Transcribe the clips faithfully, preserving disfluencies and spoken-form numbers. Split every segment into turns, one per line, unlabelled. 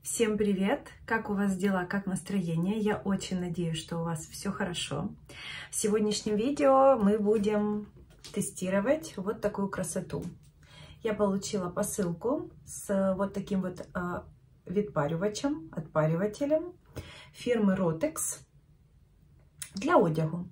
Всем привет! Как у вас дела, как настроение? Я очень надеюсь, что у вас все хорошо. В сегодняшнем видео мы будем тестировать вот такую красоту. Я получила посылку с вот таким вот э, відпарювачем, отпаривателем фирмы Rotex для одягу.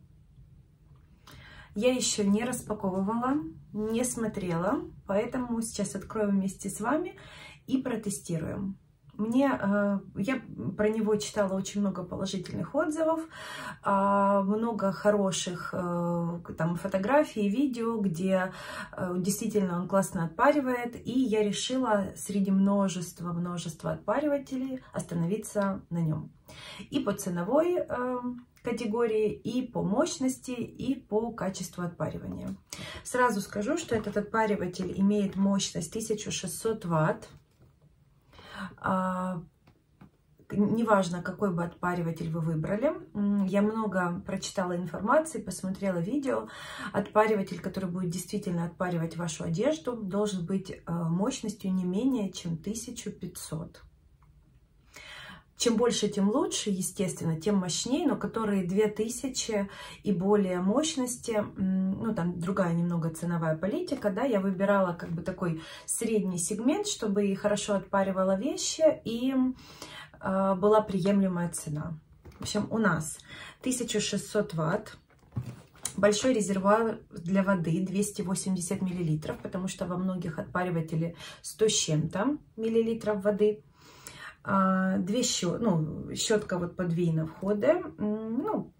Я еще не распаковывала, не смотрела, поэтому сейчас откроем вместе с вами и протестируем. Мне, я про него читала очень много положительных отзывов, много хороших там фотографий, видео, где действительно он классно отпаривает, и я решила среди множества, множества отпаривателей остановиться на нем. И по ценовой категории, и по мощности, и по качеству отпаривания. Сразу скажу, что этот отпариватель имеет мощность тысячу шестьсот ватт. А, неважно, какой бы отпариватель вы выбрали. Я много прочитала информации, посмотрела видео. Отпариватель, который будет действительно отпаривать вашу одежду, должен быть мощностью не менее чем тысяча пятьсот. Чем больше, тем лучше, естественно, тем мощнее, но которые две тысячи и более мощности, ну там другая немного ценовая политика, да, я выбирала как бы такой средний сегмент, чтобы и хорошо отпаривала вещи, и э, была приемлемая цена. В общем, у нас тысяча шестьсот ватт, большой резервуар для воды двести восемьдесят миллилитров, потому что во многих отпаривателей сто с чем-то миллилитров воды. Две щет, ну, щетка вот подвійна входить, ну,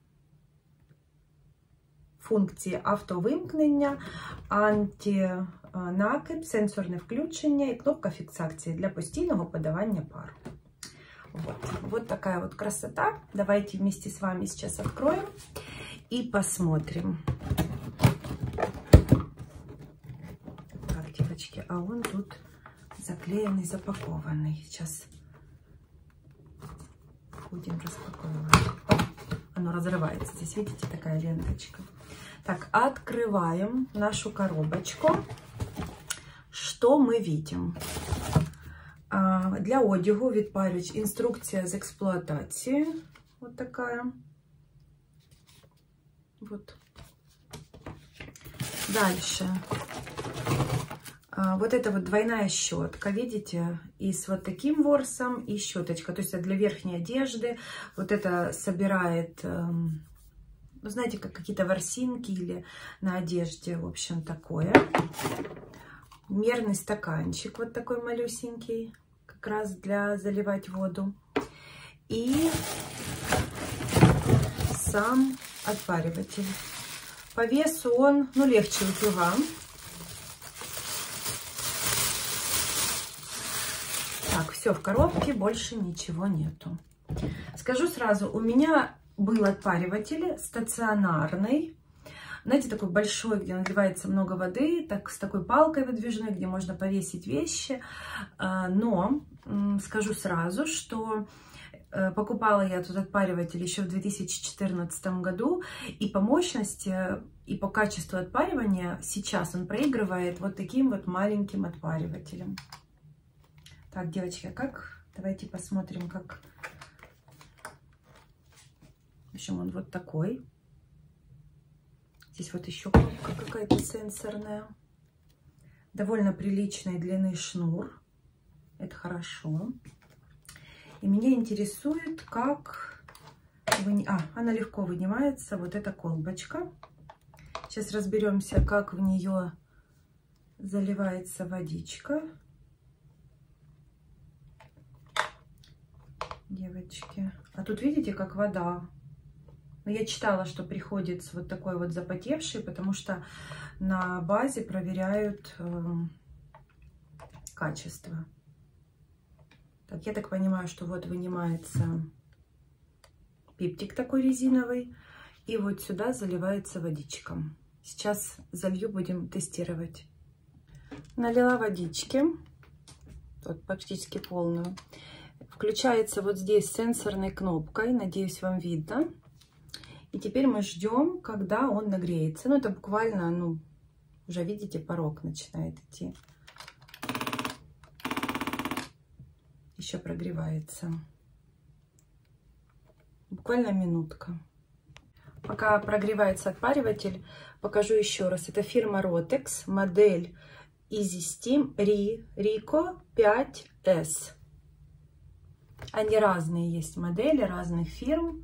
функції автовимкнення, антинакип, сенсорне включення і кнопка фіксації для постійного подавання пару. Вот. Вот такая вот красота. Давайте вместе с вами сейчас откроем и посмотрим. Так, девочки, а он тут заклеенный, запакованный. Сейчас будем распаковывать. О, оно разрывается. Здесь, видите, такая ленточка. Так, открываем нашу коробочку. Что мы видим? А, для одягу відпарювач, інструкція з експлуатації. Вот такая. Вот. Дальше. Вот это вот двойная щетка, видите, и с вот таким ворсом, и щеточка, то есть для верхней одежды. Вот это собирает, ну, знаете, как какие-то ворсинки или на одежде, в общем, такое. Мерный стаканчик вот такой малюсенький, как раз для заливать воду. И сам отпариватель. По весу он, ну, легче утюга. Так, все в коробке, больше ничего нету. Скажу сразу, у меня был отпариватель стационарный, знаете, такой большой, где нагревается много воды, так, с такой палкой выдвижной, где можно повесить вещи. Но скажу сразу, что покупала я этот отпариватель еще в две тысячи четырнадцатом году, и по мощности, и по качеству отпаривания сейчас он проигрывает вот таким вот маленьким отпаривателем. Так, девочки, а как? Давайте посмотрим, как... В общем, он вот такой. Здесь вот еще кнопка какая-то сенсорная. Довольно приличной длины шнур. Это хорошо. И меня интересует, как... Вы... А, она легко вынимается. Вот эта колбочка. Сейчас разберемся, как в нее заливается водичка. Девочки, а тут видите, как вода. Но я читала, что приходит вот такой вот запотевший, потому что на базе проверяют э, качество. Так, я так понимаю, что вот вынимается пиптик такой резиновый, и вот сюда заливается водичка. Сейчас залью, будем тестировать. Налила водички, вот практически полную. Включается вот здесь сенсорной кнопкой, надеюсь, вам видно. И теперь мы ждем, когда он нагреется. Ну, это буквально, ну, уже видите, порог начинает идти. еще прогревается. Буквально минутка. Пока прогревается отпариватель, покажу еще раз. Это фирма Rotex, модель Easy Steam Rico пять эс. Они разные есть модели, разных фирм.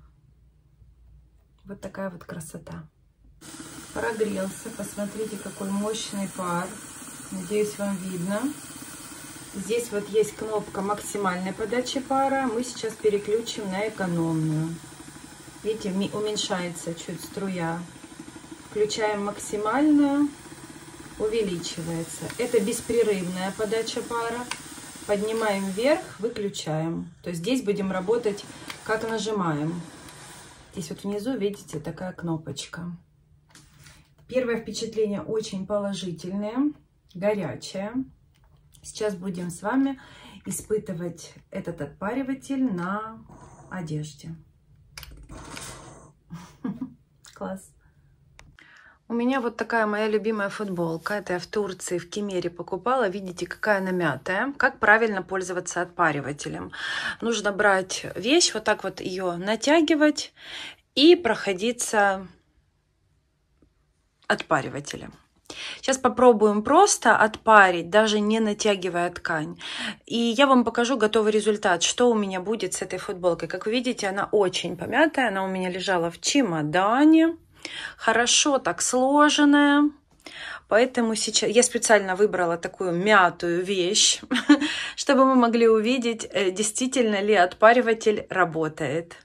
Вот такая вот красота. Прогрелся. Посмотрите, какой мощный пар. Надеюсь, вам видно. Здесь вот есть кнопка максимальной подачи пара. Мы сейчас переключим на экономную. Видите, уменьшается чуть струя. Включаем максимальную. Увеличивается. Это беспрерывная подача пара. Поднимаем вверх, выключаем. То есть здесь будем работать, как нажимаем. Здесь вот внизу, видите, такая кнопочка. Первое впечатление очень положительное, горячее. Сейчас будем с вами испытывать этот отпариватель на одежде. Класс. У меня вот такая моя любимая футболка. Это я в Турции, в Кемере покупала. Видите, какая она мятая. Как правильно пользоваться отпаривателем? Нужно брать вещь, вот так вот ее натягивать и проходиться отпаривателем. Сейчас попробуем просто отпарить, даже не натягивая ткань. И я вам покажу готовый результат, что у меня будет с этой футболкой. Как вы видите, она очень помятая. Она у меня лежала в чемодане. Хорошо так сложенная. Поэтому сейчас я специально выбрала такую мятую вещь, чтобы мы могли увидеть, действительно ли отпариватель работает.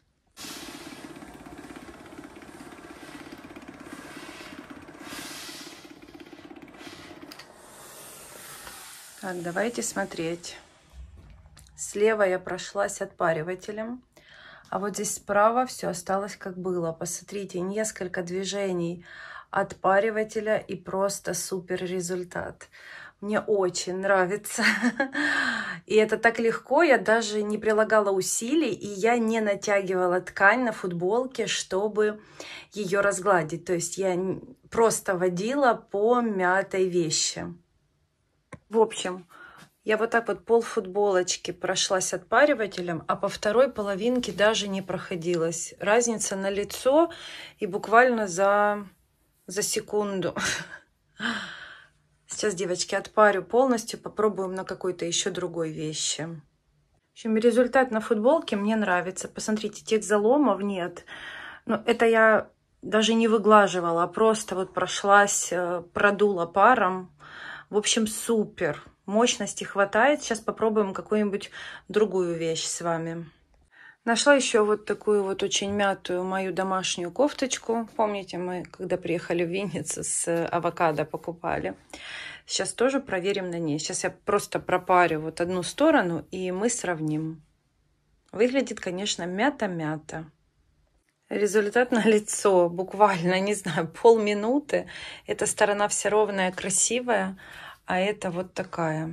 Так, давайте смотреть. Слева я прошлась отпаривателем, а вот здесь справа все осталось как было. Посмотрите, несколько движений отпаривателя и просто супер результат. Мне очень нравится. И это так легко, я даже не прилагала усилий, и я не натягивала ткань на футболке, чтобы ее разгладить. То есть я просто водила по мятой вещи. В общем, я вот так вот пол футболочки прошлась отпаривателем, а по второй половинке даже не проходилась. Разница на лицо и буквально за, за секунду. Сейчас, девочки, отпарю полностью, попробуем на какой-то еще другой вещи. В общем, результат на футболке мне нравится. Посмотрите, тех заломов нет. Но это я даже не выглаживала, а просто вот прошлась, продула паром. В общем, супер. Мощности хватает. Сейчас попробуем какую-нибудь другую вещь с вами. Нашла еще вот такую вот очень мятую мою домашнюю кофточку. Помните, мы когда приехали в Винницу с авокадо покупали. Сейчас тоже проверим на ней. Сейчас я просто пропарю вот одну сторону, и мы сравним. Выглядит, конечно, мята-мята. Результат на лицо. Буквально, не знаю, полминуты. Эта сторона вся ровная, красивая. А это вот такая.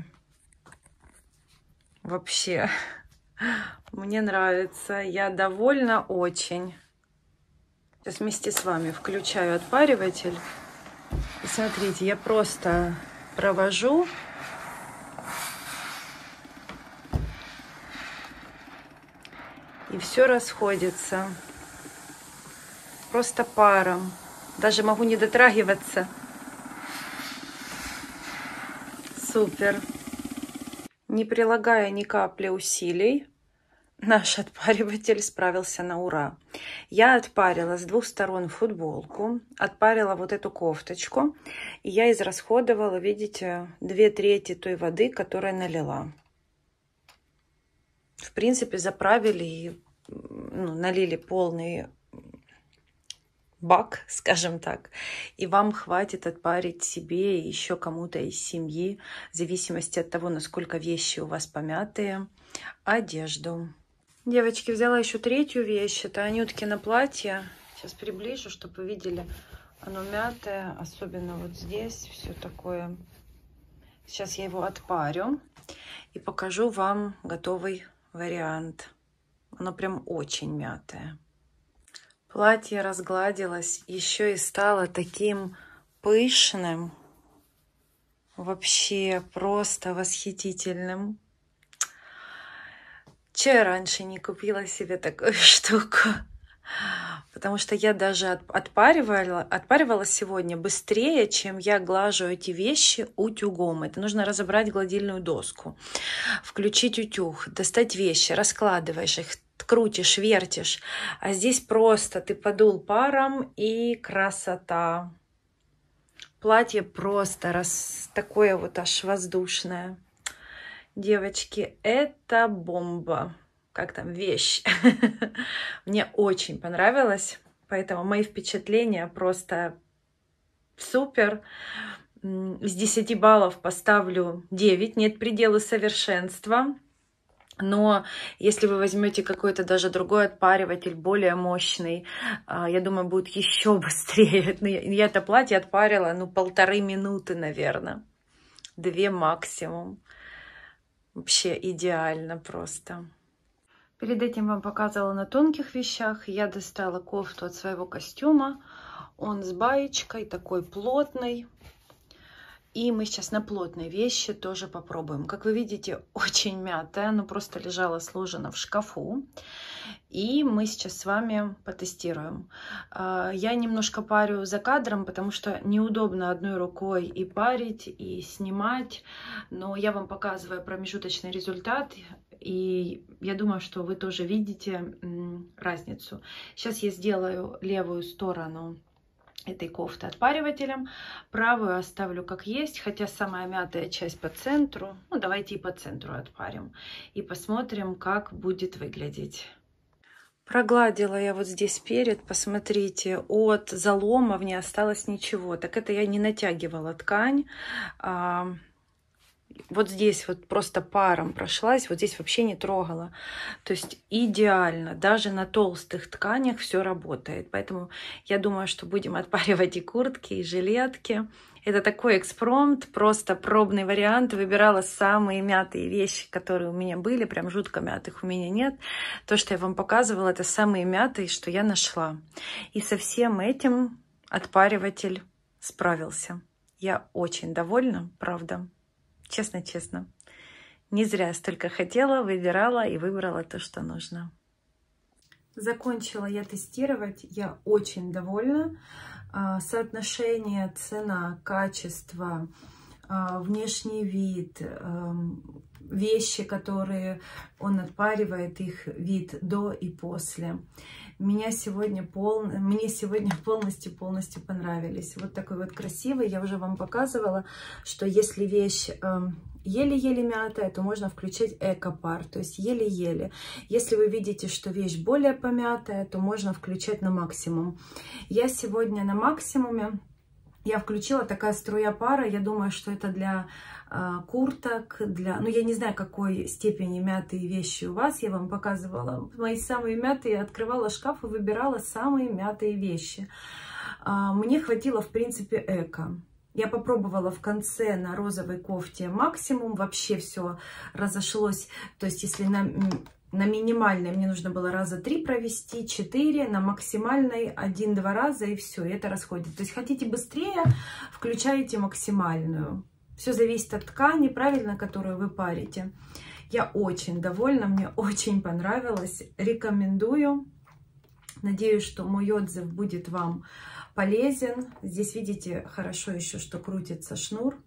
Вообще, мне нравится. Я довольна очень. Сейчас вместе с вами включаю отпариватель. И смотрите, я просто провожу. И все расходится. Просто паром. Даже могу не дотрагиваться. Супер. Не прилагая ни капли усилий, наш отпариватель справился на ура. Я отпарила с двух сторон футболку, отпарила вот эту кофточку, и я израсходовала, видите, две трети той воды, которую налила. В принципе, заправили и ну, налили полный бак, скажем так, и вам хватит отпарить себе и еще кому-то из семьи, в зависимости от того, насколько вещи у вас помятые, одежду. Девочки, взяла еще третью вещь, это Анюткино платье. Сейчас приближу, чтобы вы видели, оно мятое, особенно вот здесь, все такое. Сейчас я его отпарю и покажу вам готовый вариант. Оно прям очень мятое. Платье разгладилось, еще и стало таким пышным, вообще просто восхитительным. Че я раньше не купила себе такую штуку? Потому что я даже от, отпаривала, отпаривала сегодня быстрее, чем я глажу эти вещи утюгом. Это нужно разобрать гладильную доску, включить утюг, достать вещи, раскладываешь их, крутишь, вертишь. А здесь просто ты подул паром и красота. Платье просто раз, такое вот аж воздушное. Девочки, это бомба. Как там, вещь. Мне очень понравилось, поэтому мои впечатления просто супер. С десяти баллов поставлю девять, нет предела совершенства. Но если вы возьмете какой-то даже другой отпариватель, более мощный, я думаю, будет еще быстрее. Я это платье отпарила, ну, полторы минуты, наверное. Две максимум. Вообще идеально просто. Перед этим вам показывала на тонких вещах. Я достала кофту от своего костюма. Он с баечкой, такой плотный. И мы сейчас на плотной вещи тоже попробуем. Как вы видите, очень мятая. Оно просто лежало сложено в шкафу. И мы сейчас с вами потестируем. Я немножко парю за кадром, потому что неудобно одной рукой и парить, и снимать. Но я вам показываю промежуточный результат. И я думаю, что вы тоже видите разницу. Сейчас я сделаю левую сторону этой кофты отпаривателем. Правую оставлю как есть, хотя самая мятая часть по центру. Ну, давайте и по центру отпарим. И посмотрим, как будет выглядеть. Прогладила я вот здесь перед, посмотрите, от заломов не осталось ничего. Так это я не натягивала ткань. Вот здесь вот просто паром прошлась, вот здесь вообще не трогала. То есть идеально, даже на толстых тканях все работает. Поэтому я думаю, что будем отпаривать и куртки, и жилетки. Это такой экспромт, просто пробный вариант. Выбирала самые мятые вещи, которые у меня были. Прям жутко мятых у меня нет. То, что я вам показывала, это самые мятые, что я нашла. И со всем этим отпариватель справился. Я очень довольна, правда. Честно-честно. Не зря столько хотела, выбирала и выбрала то, что нужно. Закончила я тестировать. Я очень довольна. Соотношение цена, качество, внешний вид, вещи, которые он отпаривает, их вид до и после. Меня сегодня пол... Мне сегодня полностью полностью понравились. Вот такой вот красивый. Я уже вам показывала, что если вещь еле-еле мятая, то можно включать эко-пар, то есть еле-еле. Если вы видите, что вещь более помятая, то можно включать на максимум. Я сегодня на максимуме. Я включила такая струя пара. Я думаю, что это для э, курток, для... Ну, я не знаю, какой степени мятые вещи у вас. Я вам показывала мои самые мятые. Открывала шкаф и выбирала самые мятые вещи. Э, мне хватило, в принципе, эко. Я попробовала в конце на розовой кофте максимум. Вообще все разошлось. То есть, если на... На минимальной мне нужно было раза три провести, четыре, на максимальной один-два раза, и все, и это расходит. То есть хотите быстрее, включаете максимальную. Все зависит от ткани, правильно, которую вы парите. Я очень довольна, мне очень понравилось, рекомендую. Надеюсь, что мой отзыв будет вам полезен. Здесь видите хорошо еще, что крутится шнур.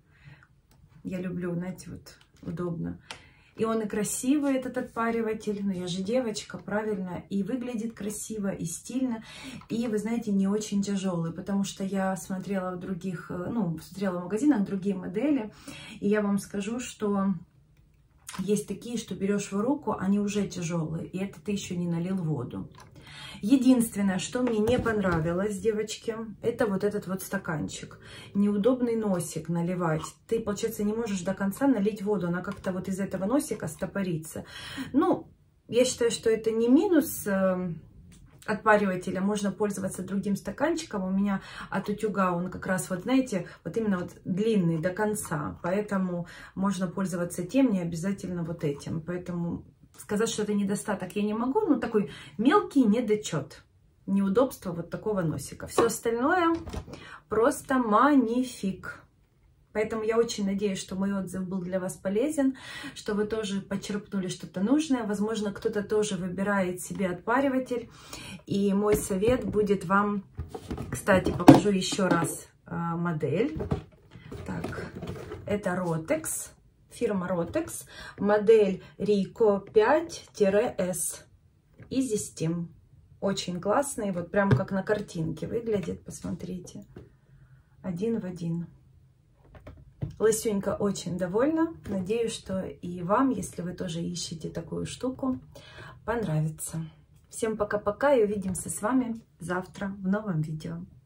Я люблю, знаете, вот удобно. И он и красивый, этот отпариватель, но я же девочка, правильно, и выглядит красиво, и стильно, и, вы знаете, не очень тяжелый, потому что я смотрела в других, ну, смотрела в магазинах другие модели, и я вам скажу, что есть такие, что берешь в руку, они уже тяжелые, и это ты еще не налил воду. Единственное, что мне не понравилось, девочки, это вот этот вот стаканчик. Неудобный носик наливать. Ты, получается, не можешь до конца налить воду. Она как-то вот из этого носика стопорится. Ну, я считаю, что это не минус э, отпаривателя. Можно пользоваться другим стаканчиком. У меня от утюга он как раз, вот знаете, вот именно вот длинный до конца. Поэтому можно пользоваться тем, не обязательно вот этим. Поэтому... Сказать, что это недостаток я не могу, но такой мелкий недочет, неудобство вот такого носика. Все остальное просто манифик. Поэтому я очень надеюсь, что мой отзыв был для вас полезен, что вы тоже почерпнули что-то нужное. Возможно, кто-то тоже выбирает себе отпариватель. И мой совет будет вам... Кстати, покажу еще раз модель. Так, это Rotex, фирма Rotex, модель Rico пять эс. Easy Steam. Очень классный, вот прям как на картинке выглядит, посмотрите. Один в один. Лысюнька очень довольна. Надеюсь, что и вам, если вы тоже ищете такую штуку, понравится. Всем пока-пока и увидимся с вами завтра в новом видео.